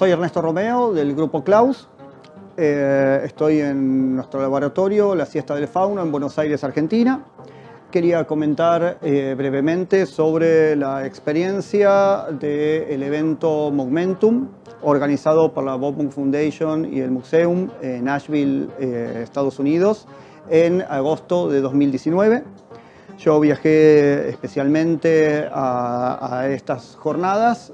Soy Ernesto Romeo del Grupo Klaus. Estoy en nuestro laboratorio, la Siesta del Fauno, en Buenos Aires, Argentina. Quería comentar brevemente sobre la experiencia del evento Momentum, organizado por la Bob Moog Foundation y el Museum en Nashville, Estados Unidos, en agosto de 2019. Yo viajé especialmente a estas jornadas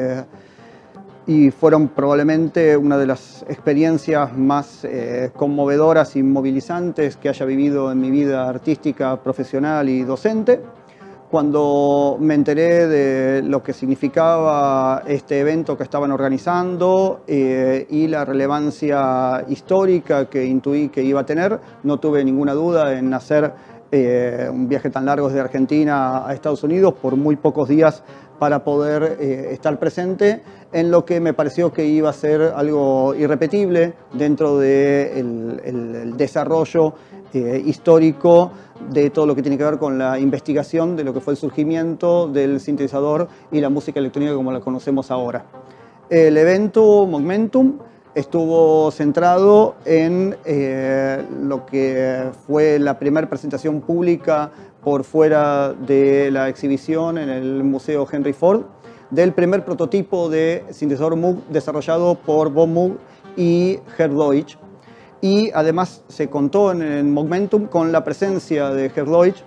y fueron probablemente una de las experiencias más conmovedoras y movilizantes que haya vivido en mi vida artística, profesional y docente. Cuando me enteré de lo que significaba este evento que estaban organizando y la relevancia histórica que intuí que iba a tener, no tuve ninguna duda en hacer un viaje tan largo desde Argentina a Estados Unidos por muy pocos días para poder estar presente en lo que me pareció que iba a ser algo irrepetible dentro del desarrollo histórico de todo lo que tiene que ver con la investigación de lo que fue el surgimiento del sintetizador y la música electrónica como la conocemos ahora. El evento Momentum estuvo centrado en lo que fue la primera presentación pública por fuera de la exhibición en el Museo Henry Ford del primer prototipo de sintetizador Moog desarrollado por Bob Moog y Gerd Deutsch. Y además se contó en Momentum con la presencia de Gerd Deutsch,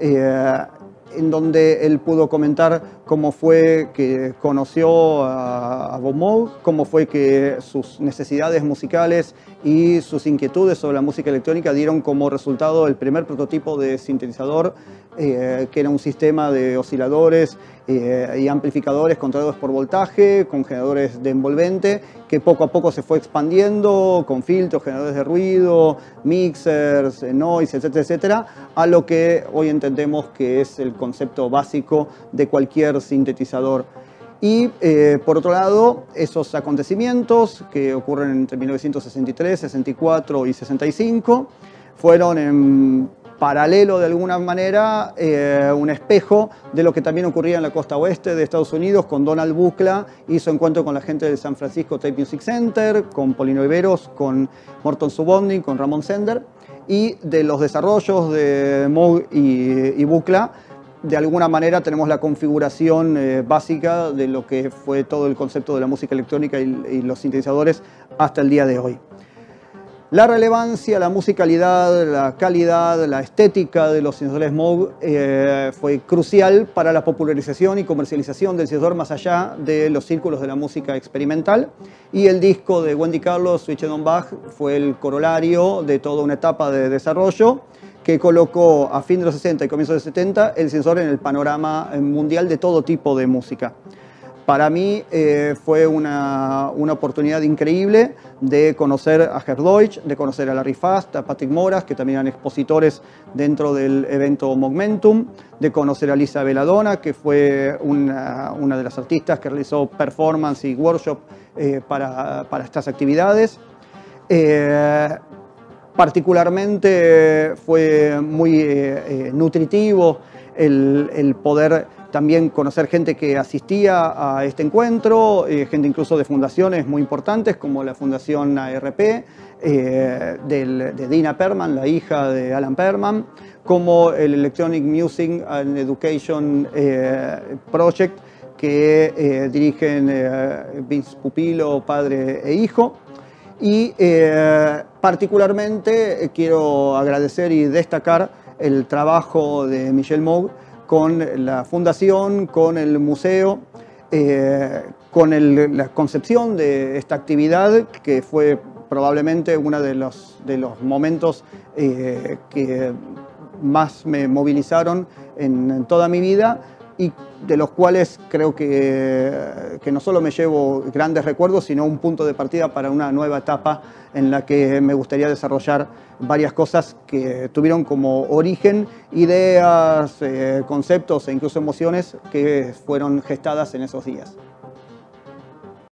en donde él pudo comentar cómo fue que conoció a Bob Moog, cómo fue que sus necesidades musicales y sus inquietudes sobre la música electrónica dieron como resultado el primer prototipo de sintetizador, que era un sistema de osciladores y amplificadores controlados por voltaje, con generadores de envolvente, que poco a poco se fue expandiendo con filtros, generadores de ruido, mixers, noise, etcétera, etcétera, a lo que hoy entendemos que es el concepto básico de cualquier sintetizador. Y por otro lado, esos acontecimientos que ocurren entre 1963, 64 y 65 fueron en paralelo de alguna manera un espejo de lo que también ocurría en la costa oeste de Estados Unidos con Donald Buchla y su encuentro con la gente del San Francisco Tape Music Center, con Polino Iberos, con Morton Subotnick, con Ramon Sender, y de los desarrollos de Moog y Buchla. De alguna manera tenemos la configuración básica de lo que fue todo el concepto de la música electrónica y los sintetizadores hasta el día de hoy. La relevancia, la musicalidad, la calidad, la estética de los sintetizadores Moog fue crucial para la popularización y comercialización del sintetizador más allá de los círculos de la música experimental. Y el disco de Wendy Carlos, Switched on Bach, fue el corolario de toda una etapa de desarrollo que colocó a fin de los 60 y comienzos de los 70 el sintetizador en el panorama mundial de todo tipo de música. Para mí fue una oportunidad increíble de conocer a Gerd Deutsch, de conocer a Larry Fast, a Patrick Moraz, que también eran expositores dentro del evento Momentum, de conocer a Lisa Belladonna, que fue una de las artistas que realizó performance y workshop para estas actividades. Particularmente fue muy nutritivo el poder también conocer gente que asistía a este encuentro, gente incluso de fundaciones muy importantes como la Fundación ARP, de Dina Perlman, la hija de Alan Perlman, como el Electronic Music and Education Project que dirigen Vince Pupilo, padre e hijo. Y particularmente quiero agradecer y destacar el trabajo de Michel Moog con la fundación, con el museo, con la concepción de esta actividad, que fue probablemente uno de los momentos que más me movilizaron en toda mi vida, y de los cuales creo que no solo me llevo grandes recuerdos, sino un punto de partida para una nueva etapa en la que me gustaría desarrollar varias cosas que tuvieron como origen ideas, conceptos e incluso emociones que fueron gestadas en esos días.